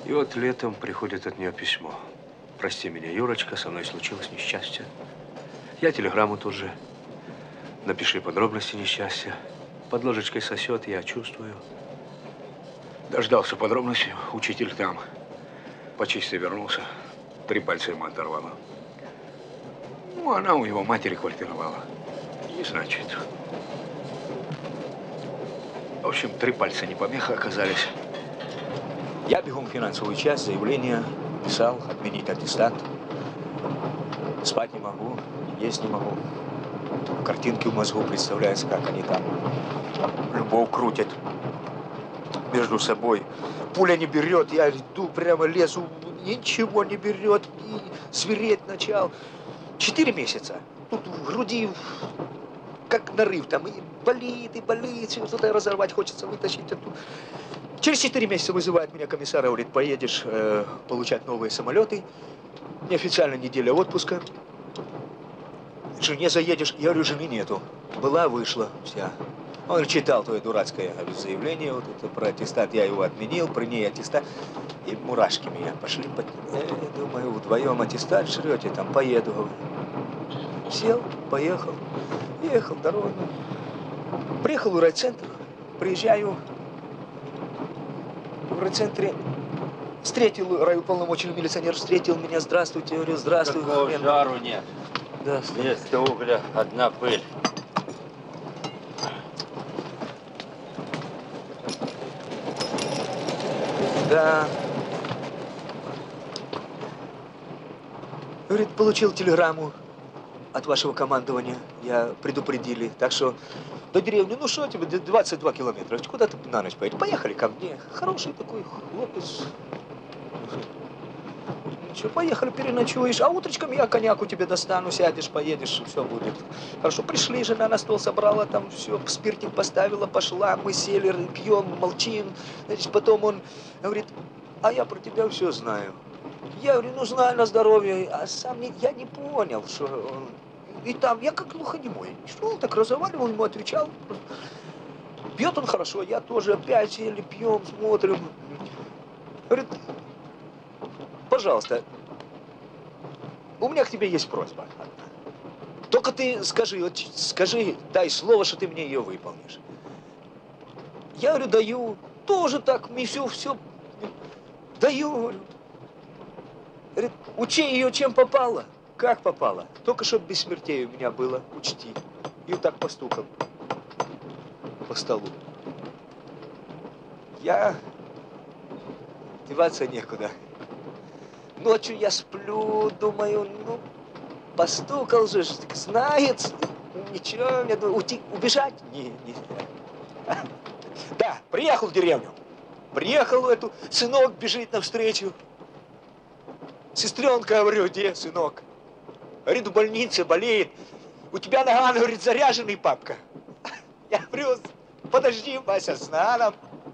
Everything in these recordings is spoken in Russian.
И вот летом приходит от нее письмо. Прости меня, Юрочка, со мной случилось несчастье. Я телеграмму тут же. Напиши подробности несчастья. Под ложечкой сосет, я чувствую. Дождался подробностей. Учитель там. По чистой вернулся. 3 пальца ему оторвало. Ну, она у его матери квартировала. И, значит... В общем, 3 пальца не помеха оказались. Я бегом в финансовую часть, заявление писал, отменить аттестат. Спать не могу, есть не могу. Картинки в мозгу представляются, как они там любовь крутят между собой. Пуля не берет, я иду, прямо лезу, ничего не берет, и звереть начал. 4 месяца. Тут в груди как нарыв, там и болит, что-то разорвать хочется, вытащить оттуда. Через 4 месяца вызывает меня комиссар, говорит, поедешь получать новые самолеты. Неофициально неделя отпуска. Жене заедешь. Я говорю, жены нету. Была, вышла вся. Он читал твое дурацкое заявление, вот это про аттестат, я его отменил, при ней аттестат. И мурашки меня пошли. Думаю, вдвоем аттестат жрете, там поеду. Говорю. Сел, поехал, ехал дорогу. Приехал в райцентр, приезжаю в райцентре. Встретил райуполномоченный милиционер, встретил меня, здравствуйте, я говорю, здравствуй. Какого жару нет. Да, вместо угля одна пыль. Да. Говорит, получил телеграмму от вашего командования. Я предупредили. Так что до деревни, ну что тебе, 22 километра. Куда ты на ночь поедешь? Поехали ко мне. Хороший такой хлопец. Ничего, поехали, переночуешь. А утречком я коньяку тебе достану, сядешь, поедешь, все будет. Хорошо, пришли, жена на стол собрала, там все, спиртик поставила, пошла, мы сели, пьем, молчим. Значит, потом он говорит, а я про тебя все знаю. Я говорю, ну знаю на здоровье, а сам я не понял, что он... И там я как глухонемой. Шел, так разговаривал, ему отвечал. Пьет он хорошо, я тоже опять сели, пьем, смотрим. Говорит, пожалуйста, у меня к тебе есть просьба. Только ты скажи, вот скажи, дай слово, что ты мне ее выполнишь. Я говорю, даю. Тоже так, мне все даю, говорю. Говорит, учи ее, чем попало. Как попало? Только чтоб без смертей у меня было, учти. И вот так постукал по столу. Я... Деваться некуда. Ночью я сплю, думаю, ну, постукал же, знает, ничего, мне убежать не. Да, приехал в деревню. Приехал в эту, сынок бежит навстречу. Сестренка, говорю, где сынок? Говорит, в больнице, болеет. У тебя наган, говорит, заряженный, папка. Я говорю, подожди, Вася, с наганом.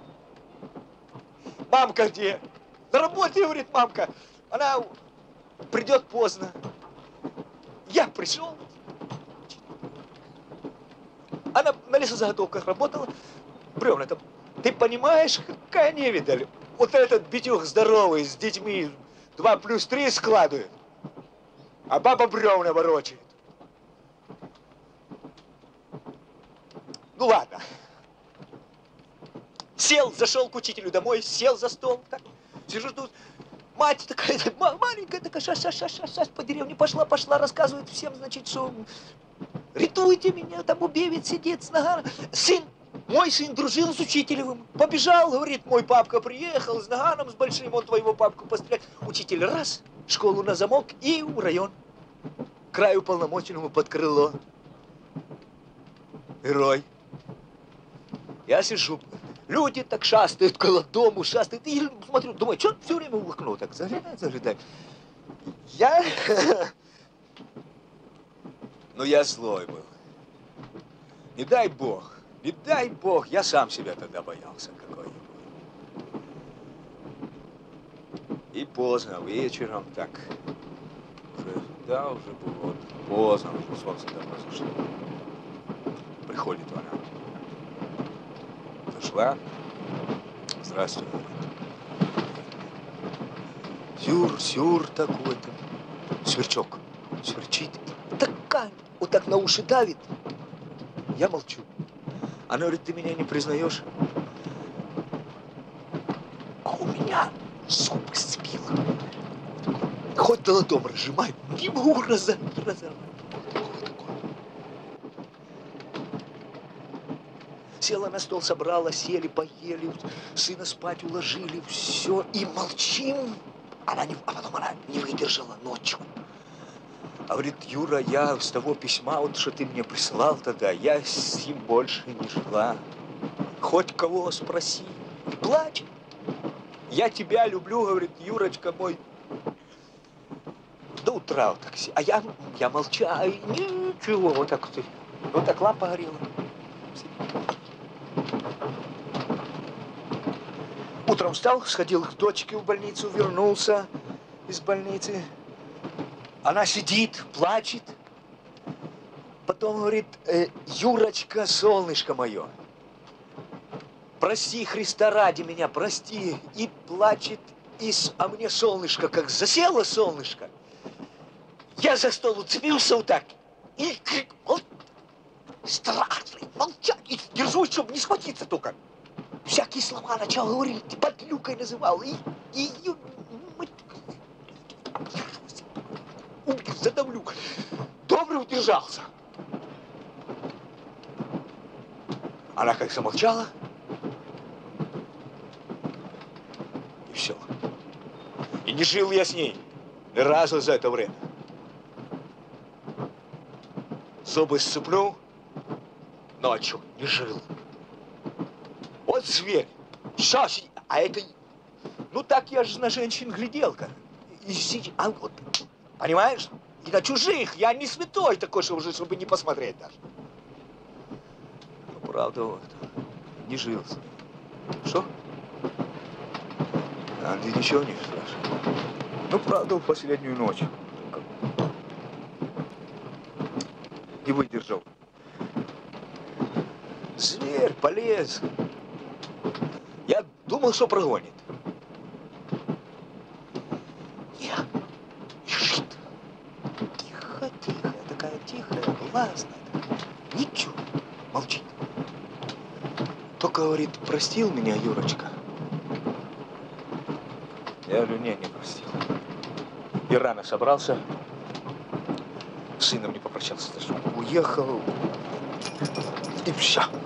Мамка где? На работе, говорит, мамка. Она придет поздно. Я пришел. Она на лесозаготовках работала. Бревна там. Ты понимаешь, какая невидаль? Вот этот битюх здоровый, с детьми 2 + 3 складывает. А баба бревна ворочает. Ну ладно. Сел, зашел к учителю домой, сел за стол. Так, сижу тут. Мать такая, маленькая такая, шас по деревне пошла, рассказывает всем, значит, что рятуйте меня, там убивец сидит с наганом. Мой сын дружил с учителевым. Побежал, говорит, мой папка приехал с наганом, с большим, он твоего папку пострелять. Учитель раз, школу на замок и в район. Краю уполномоченному под крыло. Герой. Я сижу. Люди так шастают около дому, шастают. И смотрю, думаю, что все время в окно так заглядает. Я... Ну, я злой был. Не дай бог, я сам себя тогда боялся, какой я был. И поздно, вечером так. Уже было поздно, уже солнце давно зашло. Приходит она. Зашла. Здравствуй. Сюр такой-то. Сверчок. Сверчит. Такая. Вот так на уши давит. Я молчу. Она говорит, ты меня не признаешь? А у меня зубы сцепило. Хоть долотом разжимай, не могу разорвать. Села на стол, собрала, сели, поели, сына спать уложили, все, и молчим. А потом она не выдержала ночью. Говорит, Юра, я с того письма, вот что ты мне присылал тогда, я с ним больше не жила. Хоть кого спроси. И плачет. Я тебя люблю, говорит, Юрочка мой. До утра вот так. А я молчал, и ничего, вот так лампа горела. Утром встал, сходил к дочке в больницу, вернулся из больницы. Она сидит, плачет. Потом говорит, Юрочка, солнышко мое, прости Христа ради меня, прости. И плачет, а мне солнышко, как засело солнышко. Я за стол уцепился вот так. И вот, страшный, молчать. И держусь, чтобы не схватиться только. Всякие слова начал говорить, подлюкой называл. И задавлю. Добрый удержался. Она как замолчала. И все. И не жил я с ней ни разу за это время. Зубы сцеплю, ночью не жил. Вот зверь. Сейчас, а это... Ну так я же на женщин гляделка. А вот, понимаешь? И на чужих. Я не святой такой, чтобы не посмотреть даже. Ну, правда, вот. Не жил. Что? А ты ничего не спрашиваешь? Ну, правда, в последнюю ночь. Не выдержал. Зверь полез. Я думал, что прогонит. Нет. Лежит. Тихо. Такая тихая, властная. Ничего. Молчит. Только говорит, простил меня, Юрочка. Я говорю, не простил. И рано собрался. С сыном не попрощался даже. Уехал. И все.